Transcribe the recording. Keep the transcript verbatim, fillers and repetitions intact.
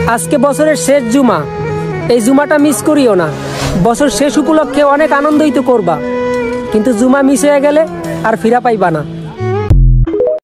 আজকে বছরের শেষ জুমা, এই জুমাটা মিস করিও না। বছর শেষ উপলক্ষে অনেক আনন্দই তো করবা, কিন্তু জুমা মিস হয়ে গেলে আর ফিরা পাইবা না।